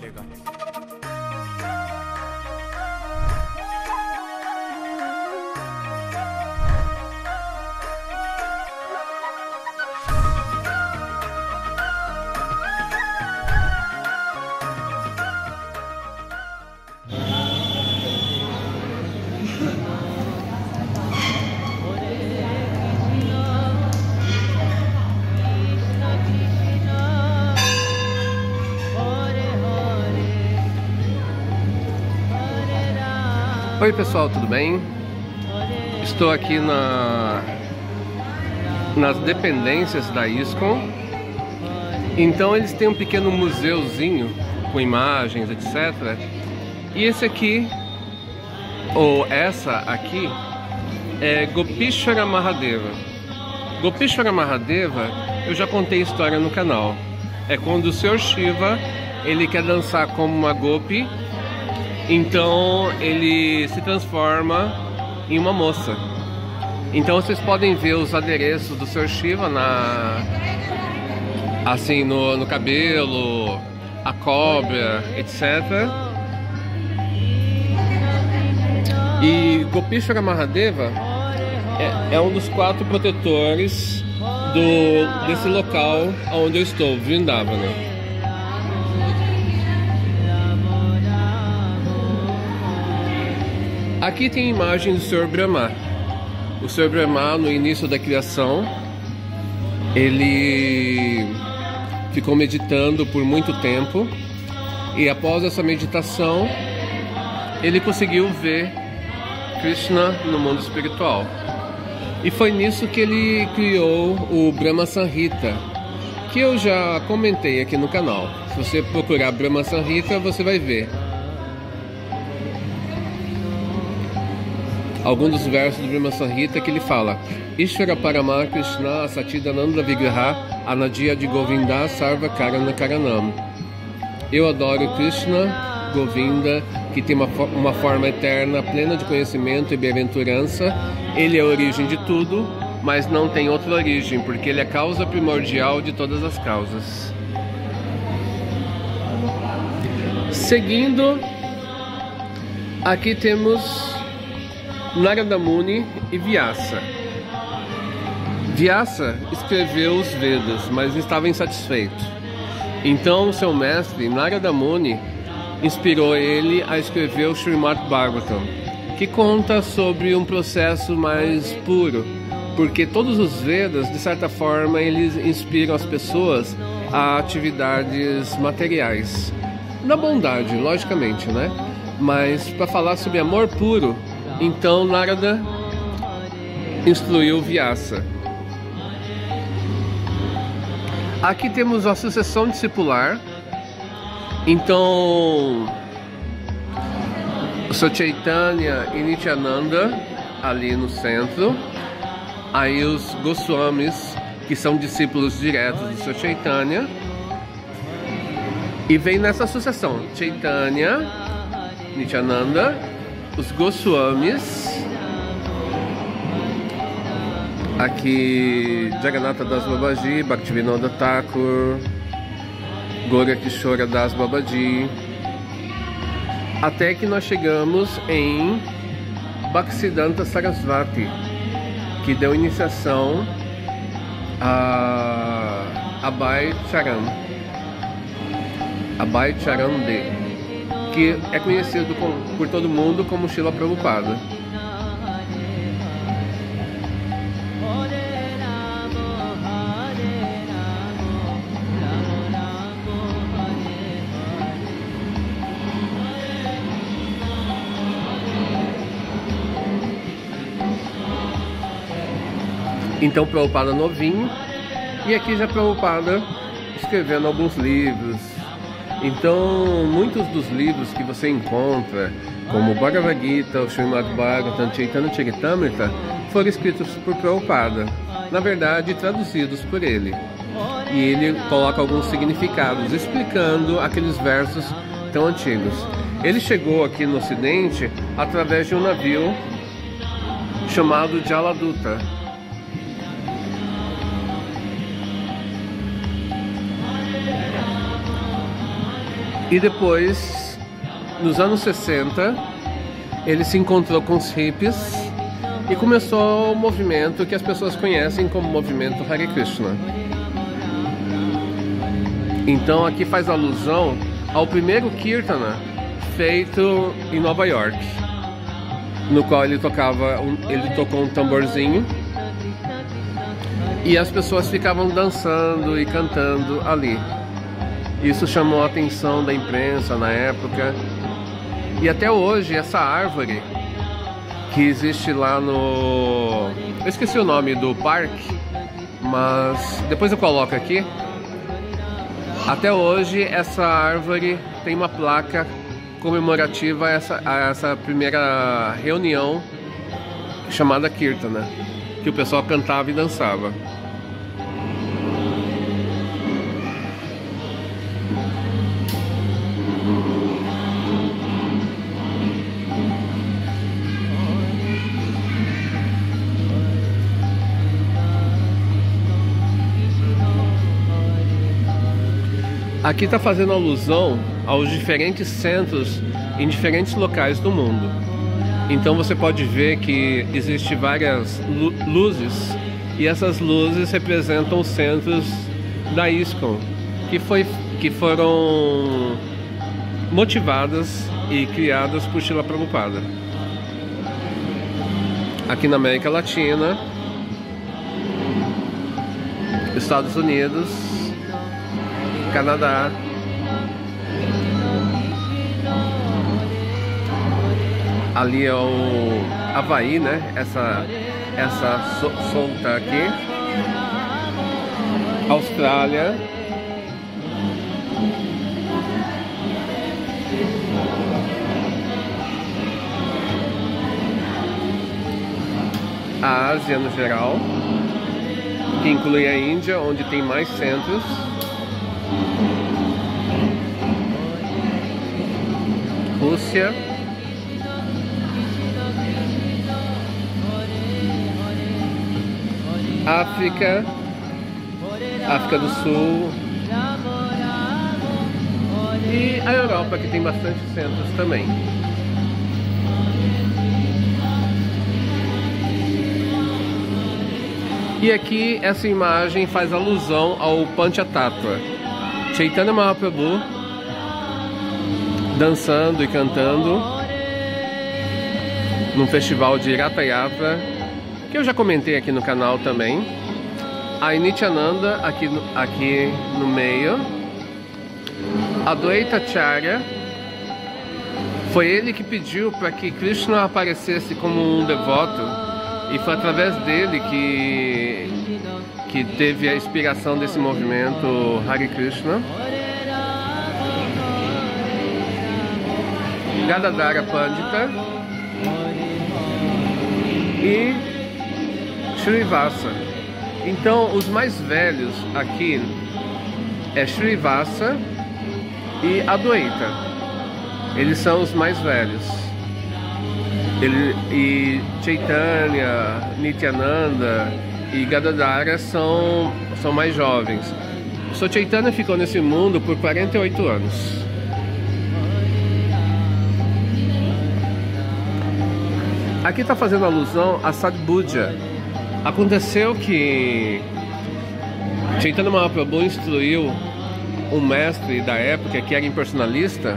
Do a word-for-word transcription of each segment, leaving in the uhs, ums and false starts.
chega. Oi pessoal, tudo bem? Estou aqui na, nas dependências da ISKCON. Então eles têm um pequeno museuzinho com imagens, etcétera. E esse aqui, ou essa aqui, é Gopishwara Mahadeva. Gopishwara Mahadeva, eu já contei a história no canal. É quando o senhor Shiva, ele quer dançar como uma Gopi. Então ele se transforma em uma moça. Então vocês podem ver os adereços do senhor Shiva na, assim, no, no cabelo, a cobra, etcétera. E Gopishwara Mahadeva é, é um dos quatro protetores do, desse local onde eu estou, Vrindavana. Aqui tem imagem do senhor Brahma. O senhor Brahma, no início da criação, ele ficou meditando por muito tempo. E após essa meditação, ele conseguiu ver Krishna no mundo espiritual. E foi nisso que ele criou o Brahma Samhita, que eu já comentei aqui no canal. Se você procurar Brahma Samhita, você vai ver alguns dos versos do Brahma Samhita que ele fala: Ishvara Parama Krishna Satidananda Vigraha Anadia de Govinda Sarva Karana Karanam. Eu adoro Krishna, Govinda, que tem uma, uma forma eterna, plena de conhecimento e bem-aventurança. Ele é a origem de tudo, mas não tem outra origem, porque ele é a causa primordial de todas as causas. Seguindo, aqui temos Narada Muni e Vyasa. Vyasa escreveu os Vedas, mas estava insatisfeito. Então seu mestre, Narada Muni, inspirou ele a escrever o Srimad Bhagavatam, que conta sobre um processo mais puro, porque todos os Vedas, de certa forma, eles inspiram as pessoas a atividades materiais. Na bondade, logicamente, né? Mas para falar sobre amor puro, então Narada instruiu Vyasa. Aqui temos a sucessão discipular. Então o Sr. Chaitanya e Nityananda ali no centro. Aí os Goswamis, que são discípulos diretos do Sr. Chaitanya. E vem nessa sucessão Chaitanya, Nityananda, os Goswamis, aqui Jagannatha Das Babaji, Bhaktivinoda Thakur, Gaura Kishora Das Babaji, até que nós chegamos em Bhaktisiddhanta Sarasvati, que deu iniciação a Abhay Charan, Abhay Charan De, que é conhecido por todo mundo como Srila Prabhupada. Então Prabhupada novinho, e aqui já Prabhupada escrevendo alguns livros. Então muitos dos livros que você encontra, como o Bhagavad Gita, o Srimad Bhagavatam, Chaitanya Charitamrita, foram escritos por Prabhupada, na verdade traduzidos por ele. E ele coloca alguns significados, explicando aqueles versos tão antigos. Ele chegou aqui no Ocidente através de um navio chamado Jaladuta. E depois, nos anos sessenta, ele se encontrou com os hippies e começou o movimento que as pessoas conhecem como movimento Hare Krishna. Então aqui faz alusão ao primeiro Kirtana feito em Nova York, no qual ele tocava, ele tocou um tamborzinho e as pessoas ficavam dançando e cantando ali. Isso chamou a atenção da imprensa na época. E até hoje essa árvore que existe lá no... eu esqueci o nome do parque, mas depois eu coloco aqui. Até hoje essa árvore tem uma placa comemorativa a essa, a essa primeira reunião chamada Kirtana, que o pessoal cantava e dançava. Aqui está fazendo alusão aos diferentes centros em diferentes locais do mundo. Então você pode ver que existem várias luzes e essas luzes representam os centros da ISKCON, que, foi, que foram motivadas e criadas por Srila Prabhupada. Aqui na América Latina, Estados Unidos, Canadá, ali é o Havaí, né? Essa, essa so, solta aqui, Austrália, a Ásia no geral, que inclui a Índia, onde tem mais centros. Rússia, África, África do Sul e a Europa, que tem bastante centros também. E aqui essa imagem faz alusão ao Panchatattva. Chaitanya Mahaprabhu dançando e cantando num festival de Ratha Yatra, que eu já comentei aqui no canal também. A Nityananda aqui no, aqui no meio. Adwaita Acharya, foi ele que pediu para que Krishna aparecesse como um devoto, e foi através dele que, que teve a inspiração desse movimento Hare Krishna. Gadadhara Pandita e Shrivasa. Então os mais velhos aqui é Shrivasa e Adwaita. Eles são os mais velhos. Ele, e Chaitanya, Nityananda e Gadadhara são, são mais jovens. O Sr. Chaitanya ficou nesse mundo por quarenta e oito anos. Aqui está fazendo alusão a Sadbuja. Aconteceu que Chaitanya Mahaprabhu instruiu um mestre da época que era impersonalista,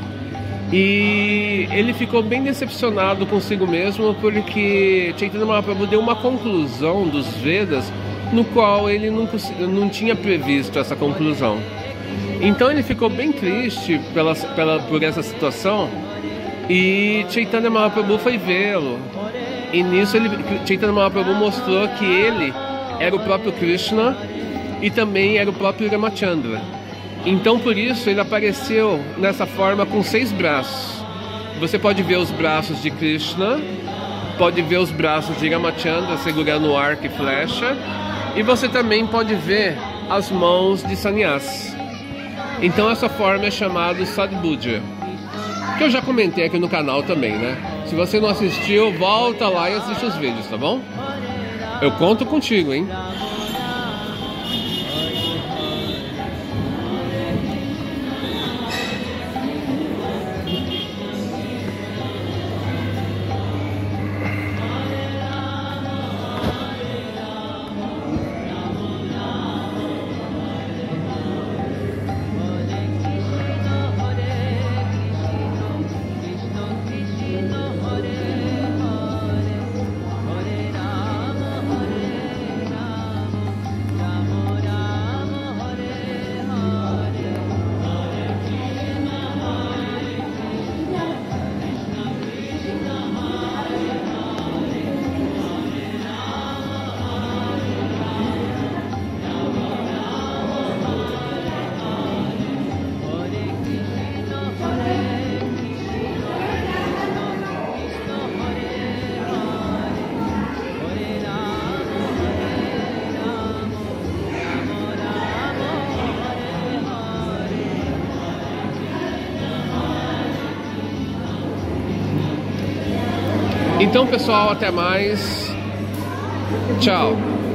e ele ficou bem decepcionado consigo mesmo porque Chaitanya Mahaprabhu deu uma conclusão dos Vedas no qual ele não, não tinha previsto essa conclusão. Então ele ficou bem triste pela, pela, por essa situação, e Chaitanya Mahaprabhu foi vê-lo. E nisso ele, Chaitanya Mahaprabhu mostrou que ele era o próprio Krishna e também era o próprio Ramachandra. Então por isso ele apareceu nessa forma com seis braços. Você pode ver os braços de Krishna, pode ver os braços de Ramachandra segurando o arco e flecha, e você também pode ver as mãos de Sannyasi. Então essa forma é chamada Sadbuja, que eu já comentei aqui no canal também, né? Se você não assistiu, volta lá e assiste os vídeos, tá bom? Eu conto contigo, hein? Então, pessoal, até mais. Tchau.